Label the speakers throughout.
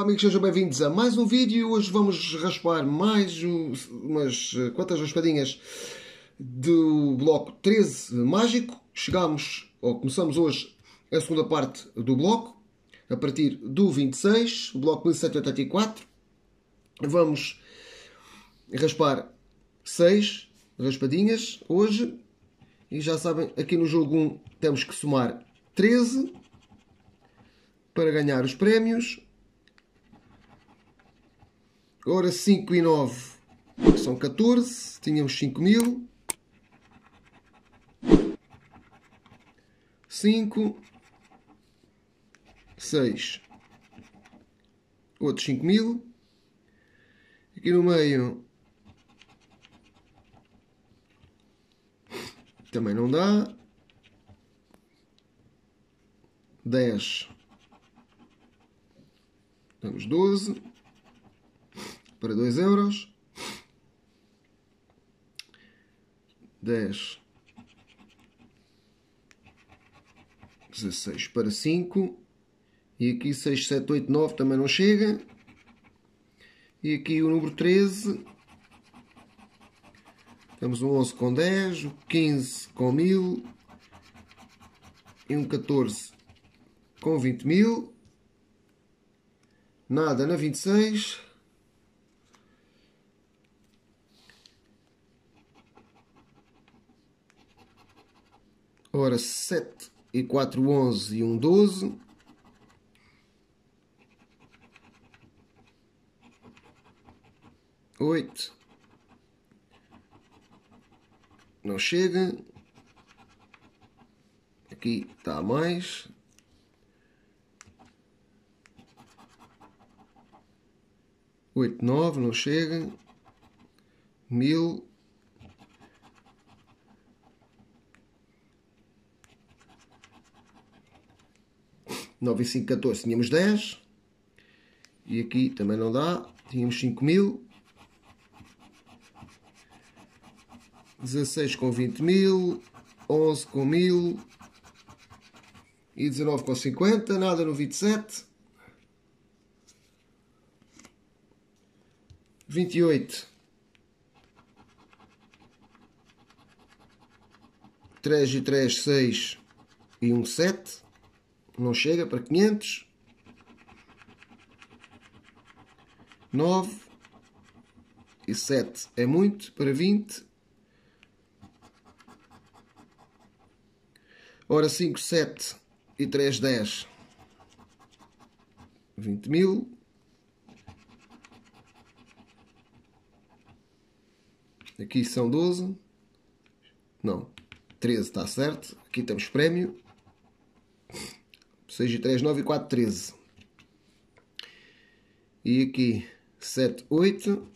Speaker 1: amigos, sejam bem-vindos a mais um vídeo e hoje vamos raspar mais umas quantas raspadinhas do bloco 13 mágico. Começamos hoje a segunda parte do bloco, a partir do 26, o bloco 1784. Vamos raspar 6 raspadinhas hoje e já sabem, aqui no jogo 1 temos que somar 13 para ganhar os prémios. Agora 5 e 9 são 14, tínhamos 5.000. 5, 6, outros 5.000. Aqui no meio também não dá. 10, temos 12 para 2 euros. 10, 16 para 5. E aqui 6, 7, 8, 9 também não chega. E aqui o número 13. Temos um 11 com 10, o 15 com 1.000 e um 14 com 20.000. Nada na 26. Ora, 7 e 4, 11 e um 12. Oito. Não chega. Aqui está a mais. 8, 9, não chega. 1.000. 9 e 5, 14. Tínhamos 10. E aqui também não dá. Tínhamos 5.000. 16 com 20.000. 11 com 1.000. E 19 com 50. Nada no 27. 28. 3 e 3, 6 e um 7. Não chega para 500. 9 e 7 é muito para 20. Ora, 5, 7 e 3, 10. 20.000. Aqui são 12. Não, 13 está certo. Aqui temos prémio. 6 e 3, 9 e 4, 13. E aqui 7, 8.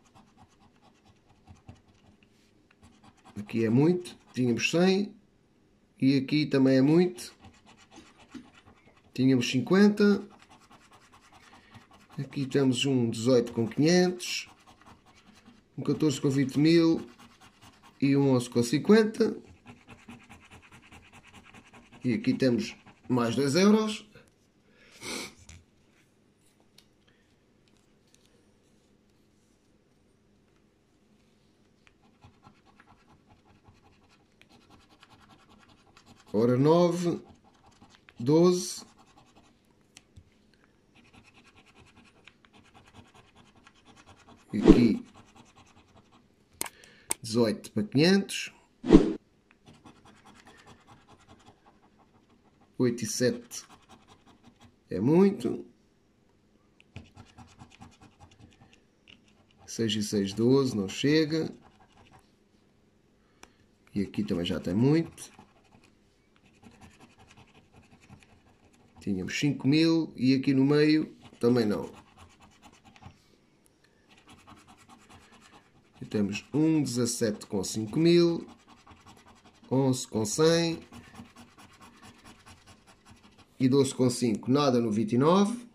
Speaker 1: Aqui é muito. Tínhamos 100. E aqui também é muito. Tínhamos 50. Aqui temos um 18 com 500. Um 14 com 20.000. E um 11 com 50. E aqui temos mais 2 euros. Ora, 9, 12. E aqui 18 para 500. 8 e 7 é muito. 6 e 6, 12, não chega. E aqui também já tem muito. Tínhamos 5.000 e aqui no meio também não. E temos um 17 com 5.000. 11 com 100. E 12 com 5, nada no 29.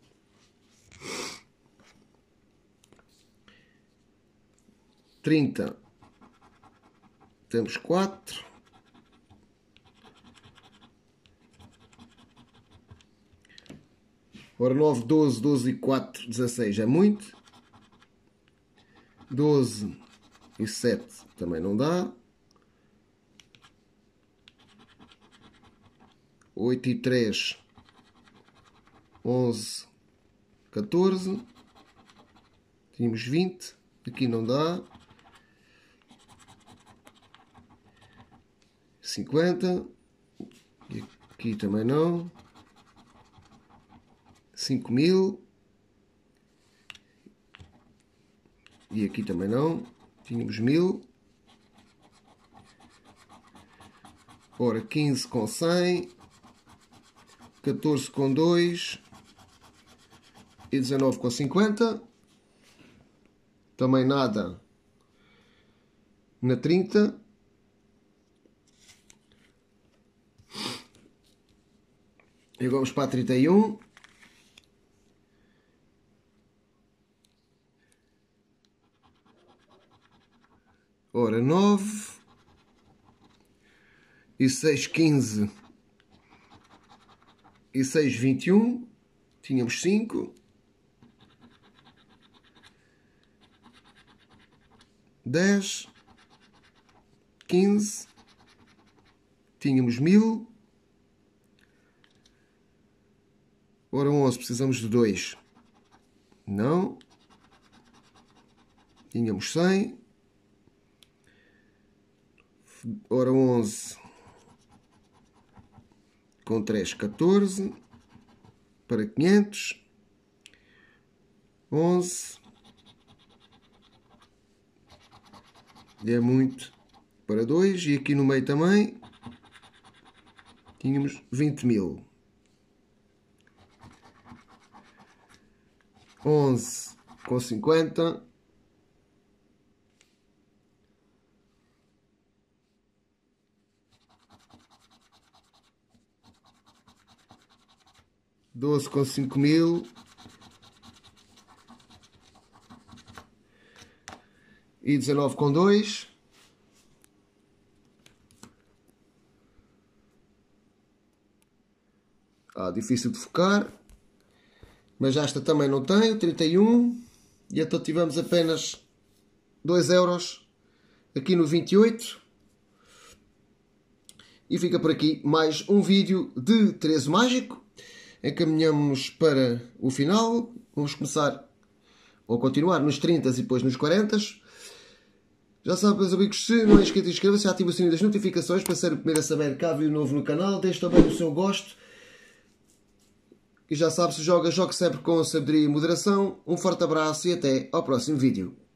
Speaker 1: 30. Temos 4. 40 Ora, 9, 12, 12 e 4, 16 é muito. 12 e 7 também não dá. 8 e 3, 11, 14. Tínhamos 20. Aqui não dá. 50. E aqui também não. 5.000. E aqui também não. Tínhamos 1.000. Ora, 15 com 100. 14 com 2. E 19 com 50. Também nada na 30. E vamos para a 31. Ora, 9 e 6, 15 e 6, 21. Tínhamos 5. 10, 15. Tínhamos 1.000. Ora, 11, precisamos de 2. Não. Tínhamos 100. Ora, 11 com 3, 14. Para 500. 11. E é muito para 2. E aqui no meio também tínhamos 20.000. 11 com 50. 12 com 5.000. E 19 com 2. Difícil de focar. Mas esta também não tem, 31. E então tivemos apenas 2 euros aqui no 28. E fica por aqui mais um vídeo de 13 mágico. Encaminhamos para o final. Vamos começar ou continuar nos 30 e depois nos 40. Já sabem, meus amigos, se não é inscrito, inscreva-se, ative o sininho das notificações para ser o primeiro a saber que há vídeo novo no canal. Deixe também o seu gosto. E já sabe, se joga, jogue sempre com sabedoria e moderação. Um forte abraço e até ao próximo vídeo.